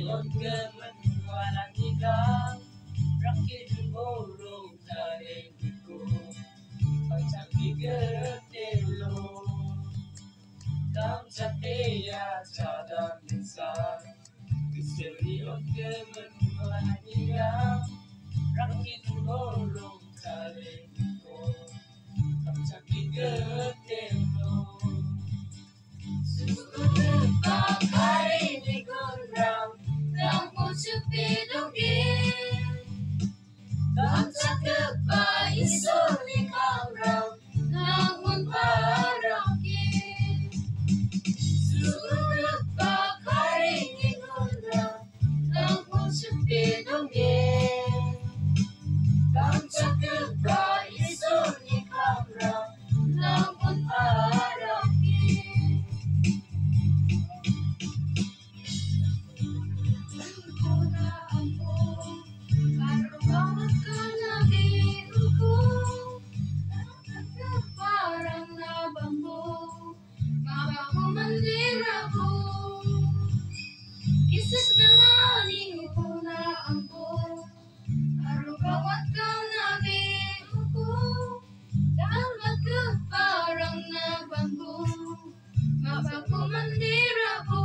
Yon kemenwalang hilang rakit borong kaleng biku Pacak digetelo Kam cateya cadang insan Kiseri yon kemenwalang hilang rakit borong kaleng biku Pacak digetelo Bakari di gondang Yang musupi dongeng Bangsa kepa isul di kamrang Namun parakin Suruh bakari di gondang Yang musupi dongeng Bangsa kepa isul di kamrang Namun parakin Kisah nalani hukuna angko Aru bawat kau nabi huku Dalam keparang na bangku Mabaku mandiraku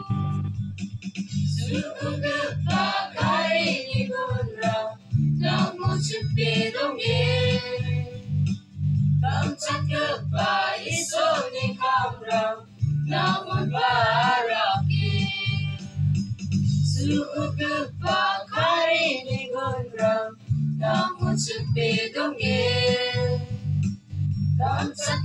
Suku kepakari ni gondang Namun sepi dongeng Bangsa kepa iso ni kamrang Namun barakin Suku kepakari ni gondang Namun sepi dongeng Bangsa